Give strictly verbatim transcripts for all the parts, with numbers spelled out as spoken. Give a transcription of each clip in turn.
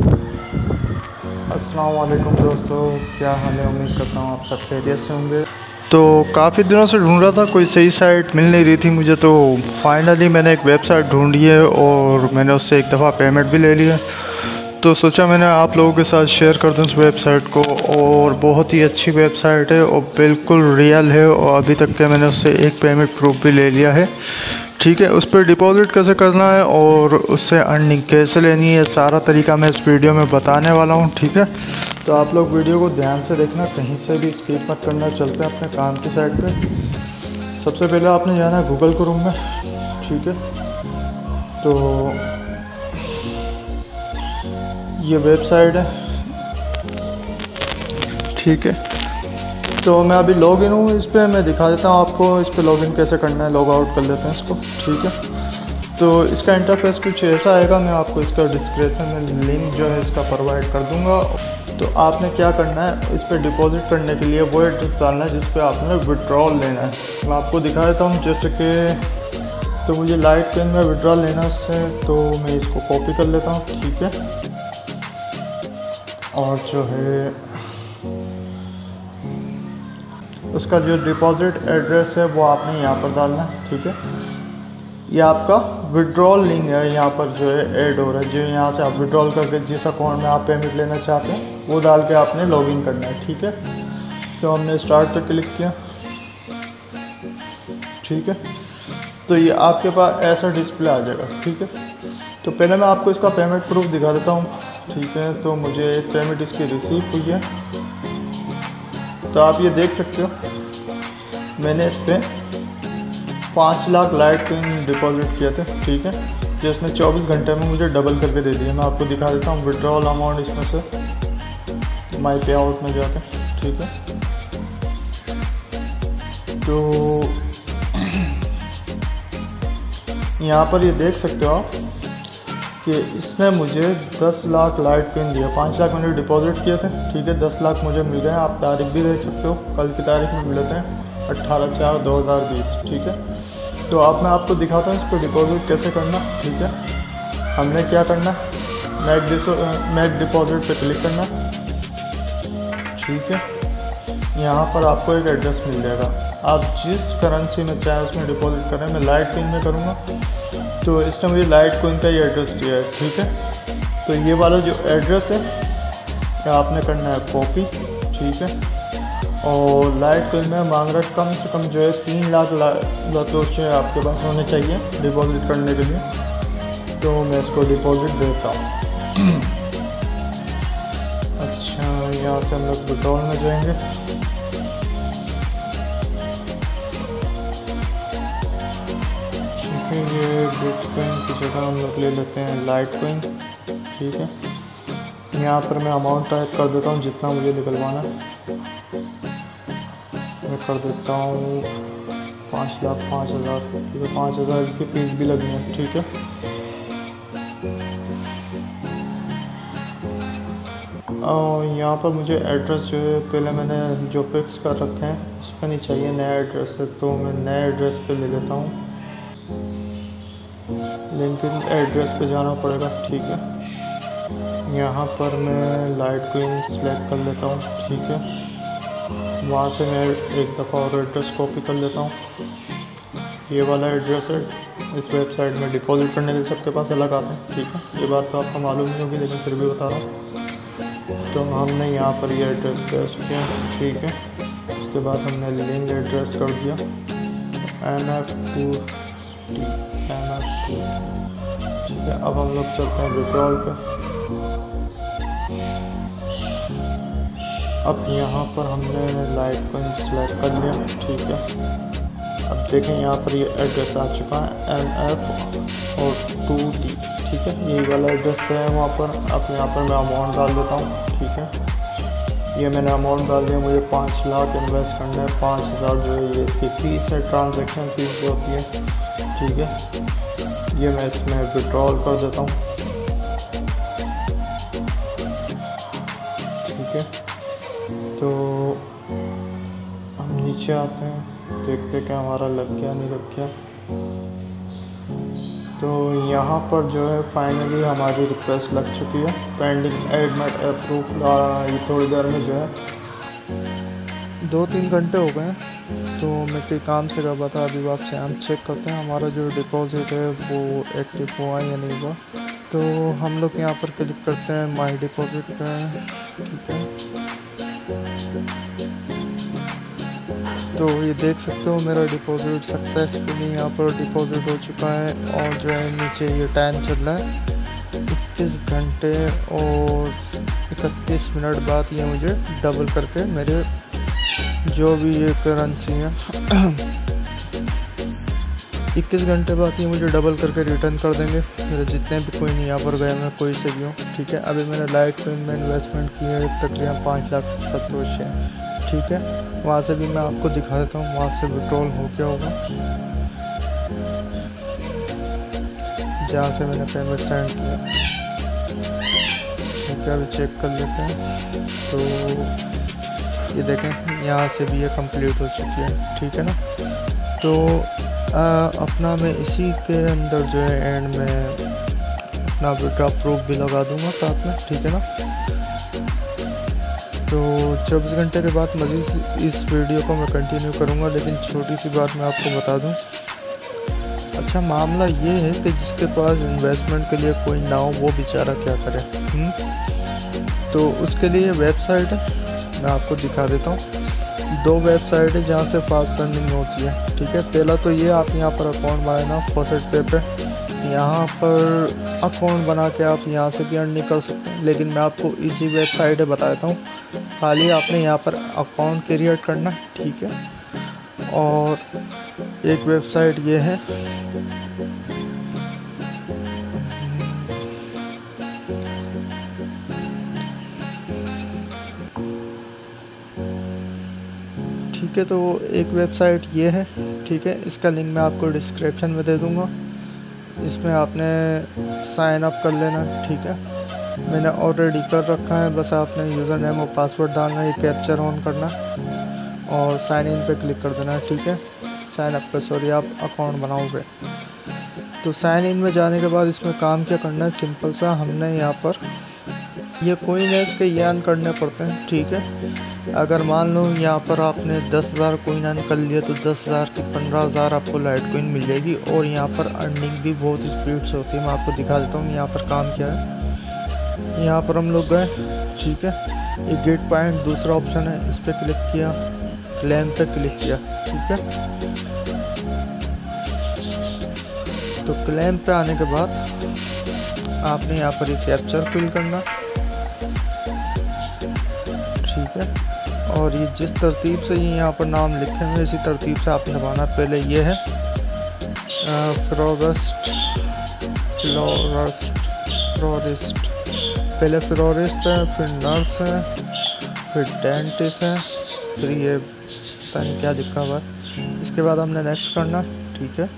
अस्सलाम वालेकुम दोस्तों, क्या हाल है। उम्मीद करता हूँ आप सब खैरियत से होंगे। तो काफ़ी दिनों से ढूंढ रहा था, कोई सही साइट मिल नहीं रही थी मुझे। तो फाइनली मैंने एक वेबसाइट ढूंढी है और मैंने उससे एक दफ़ा पेमेंट भी ले लिया। तो सोचा मैंने आप लोगों के साथ शेयर कर दूँ इस वेबसाइट को। और बहुत ही अच्छी वेबसाइट है और बिल्कुल रियल है, और अभी तक के मैंने उससे एक पेमेंट प्रूफ भी ले लिया है। ठीक है, उस पर डिपॉज़िट कैसे करना है और उससे अर्निंग कैसे लेनी है, सारा तरीका मैं इस वीडियो में बताने वाला हूँ। ठीक है, तो आप लोग वीडियो को ध्यान से देखना, कहीं से भी स्किप मत करना। चलते हैं अपने काम की साइड पे। सबसे पहले आपने जाना है गूगल क्रोम में। ठीक है, तो ये वेबसाइट है। ठीक है, तो मैं अभी लॉग इन हूँ इस पर। मैं दिखा देता हूँ आपको इस पर लॉग इन कैसे करना है। लॉग आउट कर लेते हैं इसको। ठीक है, तो इसका इंटरफेस कुछ ऐसा आएगा। मैं आपको इसका डिस्क्रिप्शन में लिंक जो है इसका प्रोवाइड कर दूंगा। तो आपने क्या करना है, इस पर डिपॉजिट करने के लिए वो एड्रेस डालना है जिस पे आपने विड्रॉल लेना है। मैं आपको दिखा देता हूँ, जैसे कि तो मुझे लाइट पेन में विड्रॉल लेना है उससे, तो मैं इसको कॉपी कर लेता हूँ। ठीक है, और जो है उसका जो डिपॉजिट एड्रेस है वो आपने यहाँ पर डालना है। ठीक है, ये आपका विड्रॉल लिंक है, यहाँ पर जो है ऐड हो रहा है। जो यहाँ से आप विड्रॉल करके जिस अकाउंट में आप पेमेंट लेना चाहते हैं वो डाल के आपने लॉगिन करना है। ठीक है, तो हमने स्टार्ट पर क्लिक किया। ठीक है, तो ये आपके पास ऐसा डिस्प्ले आ जाएगा। ठीक है, तो पहले मैं आपको इसका पेमेंट प्रूफ दिखा देता हूँ। ठीक है, तो मुझे एक पेमेंट इसकी रिसीव हुई है। तो आप ये देख सकते हो, मैंने इस पर पाँच लाख लाइट कॉइन डिपॉजिट किए थे। ठीक है, जिसमें चौबीस घंटे में मुझे डबल करके दे दिया। मैं आपको दिखा देता हूँ विड्रॉल अमाउंट इसमें से माई पे आउट में जाके। ठीक है, तो यहाँ पर ये देख सकते हो आप कि इसने मुझे दस लाख लाइट कॉइन दिया। पाँच लाख मैंने डिपॉजिट किए थे। ठीक है, दस लाख मुझे मिल गए। आप तारीख भी देख सकते हो, कल की तारीख में मिले थे अट्ठारह चार दो हज़ार बीस। ठीक है, तो आप मैं आपको दिखाता हूँ इसको डिपॉजिट कैसे करना। ठीक है, हमने क्या करना, मैक मैक डिपॉजिट पे क्लिक करना। ठीक है, यहाँ पर आपको एक एड्रेस मिल जाएगा। आप जिस करेंसी में चाहे उसमें डिपॉजिट करें। मैं लाइट कॉइन में करूँगा, तो इसने मुझे लाइट कॉइन का ही एड्रेस दिया है। ठीक है, तो ये वाला जो एड्रेस है ये आपने करना है कॉपी। ठीक है, और लाइट कॉइन में मांग रहा है कम से कम जो है तीन लाख लातोशे आपके पास होने चाहिए डिपॉजिट करने के लिए। तो मैं इसको डिपॉजिट देता हूँ। अच्छा, यहाँ से हम लोग विड्रॉल में जाएंगे। ठीक है, ये बिटकॉइन की जगह हम लोग ले लेते हैं लाइट कॉइन। ठीक है, यहाँ पर मैं अमाउंट टाइप कर देता हूँ जितना मुझे निकलवाना है। मैं कर देता हूँ पाँच लाख पाँच हज़ार ठीक है, पाँच हज़ार की फीस भी लगनी है। ठीक है, और यहाँ पर मुझे एड्रेस जो है पहले मैंने जो फिक्स कर रखे हैं उस पर नहीं चाहिए, नया एड्रेस है। तो मैं नए एड्रेस पे ले लेता हूँ, लेकिन एड्रेस पे जाना पड़ेगा। ठीक है, यहाँ पर मैं लाइट कॉइन सेलेक्ट कर लेता हूँ। ठीक है, वहाँ से मैं एक दफ़ा और एड्रेस कॉपी कर लेता हूँ। ये वाला एड्रेस है। इस वेबसाइट में डिपॉजिट करने के सबके पास अलग आते हैं। ठीक है, ये बात तो आपको मालूम नहीं होगी, लेकिन फिर भी बता रहा हूँ। तो हमने यहाँ पर ये एड्रेस पेस्ट किया। ठीक है, उसके बाद हमने लिंक एड्रेस कर दिया N F two N F two. ठीक है, अब हम लोग चलते हैं विड्रॉल पे। अब यहाँ पर हमने लाइट कॉइन सेलेक्ट कर लिया। ठीक है, अब देखें यहाँ पर ये एड्रेस आ चुका है एन एफ और टू टी। ठीक है, यही वाला एड्रेस है वहाँ पर। अब यहाँ पर मैं अमाउंट डाल देता हूँ। ठीक है, ये मैंने अमाउंट डाल दिया। मुझे पाँच लाख इन्वेस्ट करना है। पाँच हज़ार जो है ये इसकी फीस है, ट्रांजैक्शन फीस जो होती है। ठीक है, ये मैं इसमें विड्रॉल कर देता हूँ। ठीक है, तो हम नीचे आते हैं, देखते क्या हमारा लग गया नहीं लग गया। तो यहाँ पर जो है फाइनली हमारी रिक्वेस्ट लग चुकी है, पेंडिंग एडमिट अप्रूव। ये थोड़ी देर में जो है दो तीन घंटे हो गए हैं, तो मैं कोई काम से कर था। अभी वापस हम चेक करते हैं हमारा जो डिपॉजिट है वो एक्टिव हुआ या नहीं हुआ। तो हम लोग यहाँ पर क्लिक करते हैं माई डिपॉजिट पे, ठीक है। तो ये देख सकते हो मेरा डिपॉजिट सक्सेसफुली यहाँ पर डिपॉजिट हो चुका है, और जो है नीचे ये टाइम चल रहा है इक्कीस घंटे और इकतीस मिनट बाद ये मुझे डबल करके मेरे जो भी ये करेंसी है इक्कीस घंटे बाद ये मुझे डबल करके रिटर्न कर देंगे मेरे जितने भी कोई नहीं यहाँ पर गए, मैं कोई से भी हूँ, ठीक है। अभी मैंने लाइट कोइन में इन्वेस्टमेंट की है तकरीबन पाँच लाख सत्तर से, ठीक है। वहाँ से भी मैं आपको दिखा देता हूँ वहाँ से विड्रॉल हो क्या होगा, जहाँ से मैंने पेमेंट सेंड किया, ठीक है। अभी चेक कर लेते हैं। तो ये देखें यहाँ से भी ये कंप्लीट हो चुकी है, ठीक है ना। तो आ, अपना मैं इसी के अंदर जो है एंड में अपना विड्रॉ प्रूफ भी लगा दूंगा साथ में, ठीक है ना। तो चौबीस घंटे के बाद मज़ीद इस वीडियो को मैं कंटिन्यू करूंगा, लेकिन छोटी सी बात मैं आपको बता दूं। अच्छा मामला ये है कि जिसके पास इन्वेस्टमेंट के लिए कोई ना हो वो बेचारा क्या करे। हुँ? तो उसके लिए वेबसाइट है, मैं आपको दिखा देता हूँ। दो वेबसाइट है जहाँ से फास्ट अर्निंग होती है, ठीक है। पहला तो ये आप यहाँ पर अकाउंट बनाना फॉसेट पे पे यहाँ पर अकाउंट बना के आप यहाँ से भी अर्निंग कर सकते हैं, लेकिन मैं आपको इसी वेबसाइट है बता देता हूँ। खाली आपने यहाँ पर अकाउंट क्रिएट करना, ठीक है। और एक वेबसाइट ये है, ठीक है। तो एक वेबसाइट ये है, ठीक है। इसका लिंक मैं आपको डिस्क्रिप्शन में दे दूंगा। इसमें आपने साइन अप कर लेना, ठीक है। मैंने ऑलरेडी कर रखा है, बस आपने यूज़र नेम और पासवर्ड डालना है, ये कैप्चर ऑन करना और साइन इन पे क्लिक कर देना, ठीक है। साइन अप पे सॉरी आप अकाउंट बनाओगे। तो साइन इन में जाने के बाद इसमें काम क्या करना है, सिंपल सा हमने यहाँ पर ये कोइन है इसके ये अर्न करने पड़ते हैं, ठीक है। अगर मान लो यहाँ पर आपने दस हज़ार कोइन अर्न कर लिया तो दस हज़ार की पंद्रह हज़ार आपको लाइट कोइन मिल जाएगी, और यहाँ पर अर्निंग भी बहुत स्पीड से होती है। मैं आपको दिखा देता हूँ यहाँ पर काम क्या है। यहाँ पर हम लोग गए, ठीक है। ये गेट पॉइंट दूसरा ऑप्शन है, इस पर क्लिक किया, क्लेम पे क्लिक किया, ठीक है। तो क्लेम पे आने के बाद आपने यहाँ पर इस कैप्चर फिल करना, ठीक है। और ये जिस तरतीब से ये यहाँ पर नाम लिखे हुए इसी तरतीब से आपने दबाना। पहले ये है फ्लोरिस्ट फ्लोरिस्ट फ्लोरिस्ट पहले फ्लोरिस्ट है, फिर नर्स है, फिर डेंटिस्ट है, फिर ये पता नहीं क्या लिखा हुआ है। इसके बाद हमने नेक्स्ट करना, ठीक है।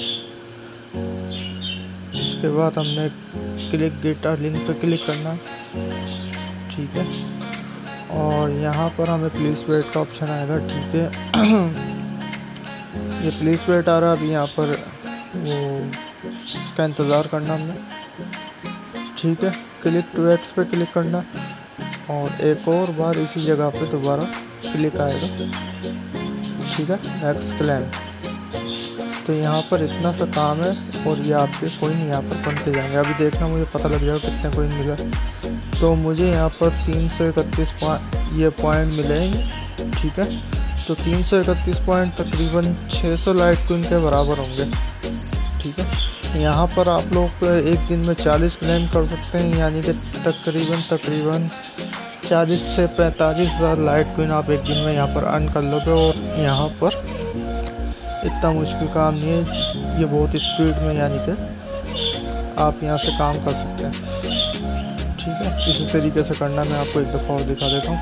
इसके बाद हमने क्लिक गिटार लिंक पे क्लिक करना, ठीक है। और यहाँ पर हमें प्लीज़ वेट का ऑप्शन आएगा, ठीक है। ये प्लीज़ वेट आ रहा है, अभी यहाँ पर वो इसका इंतज़ार करना हमने, ठीक है। क्लिक टू एक्स पे क्लिक करना और एक और बार इसी जगह पे दोबारा क्लिक आएगा, ठीक है। Next claim. तो यहाँ पर इतना सा काम है और ये आपके कोइन यहाँ पर बनते जाएंगे। अभी देखना मुझे पता लग जाएगा कितने कोइन मिला। तो मुझे यहाँ पर तीन सौ इकतीस पॉइंट ये पॉइंट मिले हैं, ठीक है। तो तीन सौ इकतीस पॉइंट तकरीबन छः सौ लाइट कोइन के बराबर होंगे, ठीक है। यहाँ पर आप लोग एक दिन में चालीस क्लेम कर सकते हैं, यानी कि तकरीबन तकरीबन चालीस से पैंतालीस हज़ार लाइट कोइन आप एक दिन में यहाँ पर अर्न कर लोगे। और यहाँ पर इतना मुश्किल काम नहीं है, ये बहुत स्पीड में यानी कि आप यहाँ से काम कर सकते हैं, ठीक है। इसी तरीके से करना मैं आपको एक दफ़ा और दिखा देता हूँ,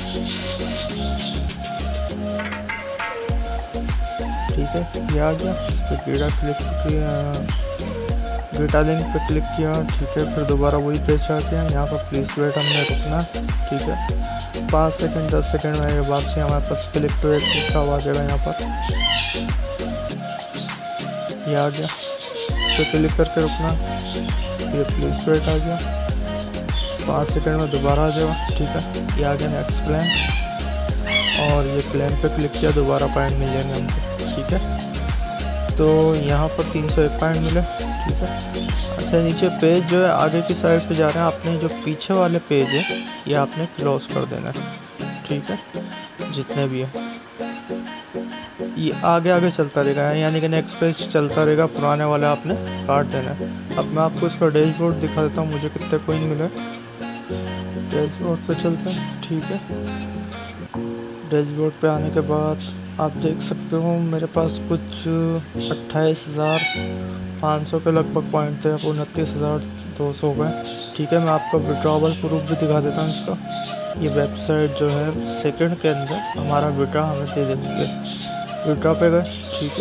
ठीक है। ये आ गया, इस पर गेटा क्लिक किया, गेटा लिंक पे क्लिक किया, ठीक है। फिर दोबारा वही पेज आ गया, यहाँ पर प्लीज़ वेट हमने रुकना, ठीक है। पाँच सेकंड दस सेकंड में वापसी हमारे पास क्लिक टू एक लिखा हुआ आ जाएगा, यहाँ पर ये आ गया, पे क्लिक करके रुकना, ये प्लीज वेट आ गया, पाँच सेकंड में दोबारा आ जाएगा। ठीक है, ये आ गया नेक्स्ट प्लान, और ये प्लान पे क्लिक किया, दोबारा पॉइंट मिल जाएंगे हमको। ठीक है, तो यहाँ पर तीन सौ एक पॉइंट मिले। ठीक है, अच्छा नीचे पेज जो है आगे की साइड पे जा रहे हैं, आपने जो पीछे वाले पेज है ये आपने क्लोज कर देना है। ठीक है, जितने भी है ये आगे आगे चलता रहेगा, यानी कि नेक्स्ट पेज चलता रहेगा, पुराने वाले आपने काट देना है। अब मैं आपको इसका डैशबोर्ड दिखा देता हूँ, मुझे कितने कोइन मिले। डैशबोर्ड पे चलते हैं। ठीक है, डैशबोर्ड पे आने के बाद आप देख सकते हो मेरे पास कुछ अट्ठाईस हज़ार पाँच सौ के लगभग पॉइंट थे, अब उनतीस हज़ार दो सौ गए। ठीक है, मैं आपको विड्रॉवल प्रूफ भी दिखा देता हूँ इसका। ये वेबसाइट जो है सेकंड के अंदर हमारा विड्रॉ हमें दे देती है। विड्रॉ पे गए। ठीक है,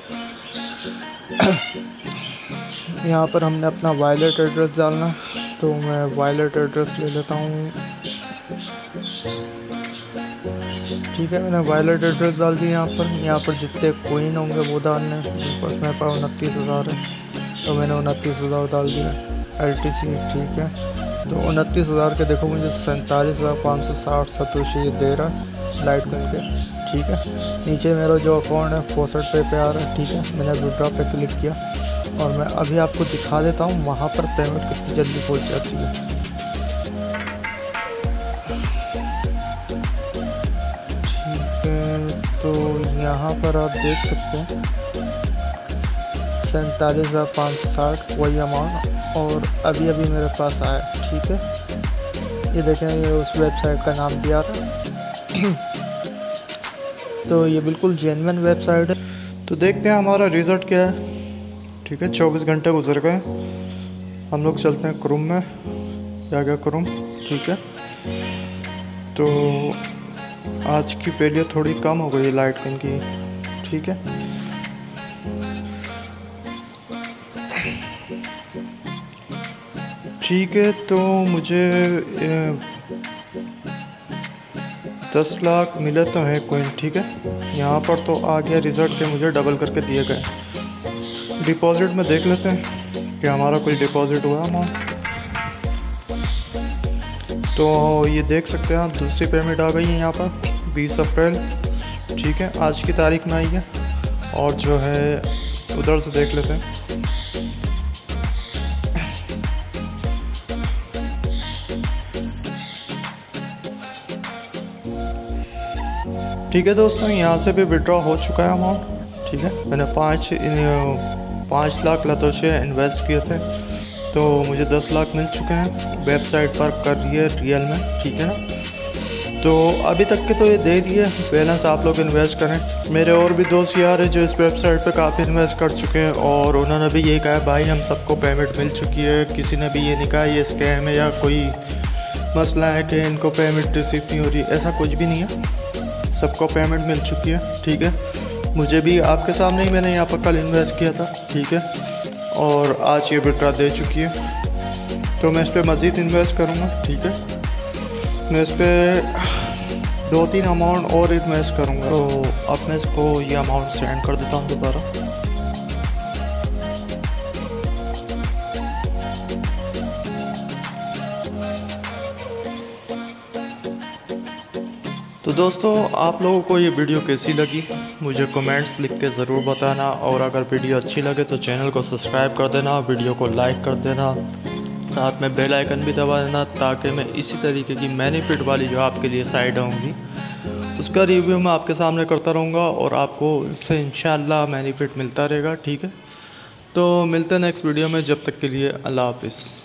यहाँ पर हमने अपना वॉलेट एड्रेस डालना, तो मैं वॉलेट एड्रेस ले लेता हूँ। ठीक है, मैंने वॉलेट एड्रेस डाल दिया यहाँ पर। यहाँ पर जितने कोइन होंगे वो डालने हैं, बस मेरे पास उनतीस हज़ार है तो मैंने उनतीस हज़ार डाल दिया एल टी सी। ठीक है, तो उनतीस हज़ार के देखो मुझे सैंतालीस हज़ार पाँच सौ साठ सतोशी ये दे रहा है लाइट कोइन के। ठीक है, नीचे मेरा जो अकाउंट है फोसठ पे पे आ रहा है। ठीक है, मैंने विड्रॉ पे क्लिक किया और मैं अभी आपको दिखा देता हूँ वहाँ पर पेमेंट कितनी जल्दी पहुँच जाती है। ठीक है, तो यहाँ पर आप देख सकते हैं सैंतालीस हज़ार पाँच सौ साठ वही अमाउंट, और अभी अभी मेरे पास आया। ठीक है, ये देखें ये उस वेबसाइट का नाम दिया था। तो ये बिल्कुल जेन्युइन वेबसाइट है। तो देखते हैं हमारा रिज़ल्ट क्या है। ठीक है, चौबीस घंटे गुजर गए, हम लोग चलते हैं क्रोम में। क्या क्या क्रोम। ठीक है, तो आज की वैल्यू थोड़ी कम हो गई लाइट कोइन की। ठीक है, ठीक है, तो मुझे दस लाख मिले तो है कोइन। ठीक है, यहाँ पर तो आ गया रिज़ल्ट के मुझे डबल करके दिए गए। डिपॉजिट में देख लेते हैं कि हमारा कोई डिपॉजिट हुआ अमाउंट। तो ये देख सकते हैं आप दूसरी पेमेंट आ गई है यहाँ पर बीस अप्रैल। ठीक है, आज की तारीख में आई है, और जो है उधर से देख लेते हैं। ठीक है दोस्तों, यहाँ से भी विड्रॉ हो चुका है अमाउंट। ठीक है, मैंने पाँच पाँच लाख लतोशे इन्वेस्ट किए थे, तो मुझे दस लाख मिल चुके हैं। वेबसाइट पर कर रही है रियल में। ठीक है ना, तो अभी तक के तो ये दे रही है, बैलेंस आप लोग इन्वेस्ट करें। मेरे और भी दोस्त यार हैं जो इस वेबसाइट पे काफ़ी इन्वेस्ट कर चुके हैं, और उन्होंने भी यही कहा भाई हम सबको पेमेंट मिल चुकी है। किसी ने भी ये नहीं कहा ये स्कैम है या कोई मसला है कि इनको पेमेंट रिसीव नहीं हो रही, ऐसा कुछ भी नहीं है, सबको पेमेंट मिल चुकी है। ठीक है, मुझे भी आपके सामने ही मैंने यहाँ पर कल इन्वेस्ट किया था। ठीक है, और आज ये विड्रॉ दे चुकी है, तो मैं इस पर मज़ीद इन्वेस्ट करूँगा। ठीक है, मैं इस पर दो तीन अमाउंट और इन्वेस्ट करूँगा। तो अब मैं इसको ये अमाउंट सेंड कर देता हूँ दोबारा। तो दोस्तों आप लोगों को ये वीडियो कैसी लगी मुझे कमेंट्स लिख के ज़रूर बताना, और अगर वीडियो अच्छी लगे तो चैनल को सब्सक्राइब कर देना, वीडियो को लाइक कर देना, साथ में बेल आइकन भी दबा देना, ताकि मैं इसी तरीके की बेनिफिट वाली जो आपके लिए साइट होंगी उसका रिव्यू मैं आपके सामने करता रहूँगा, और आपको इससे इंशाल्लाह बेनिफिट मिलता रहेगा। ठीक है, तो मिलते हैं नेक्स्ट वीडियो में, जब तक के लिए अल्लाह हाफिज़।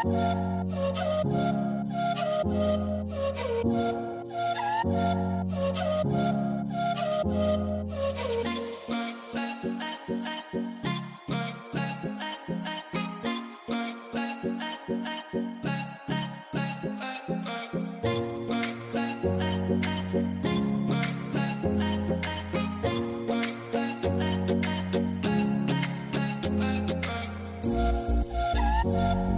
Bye.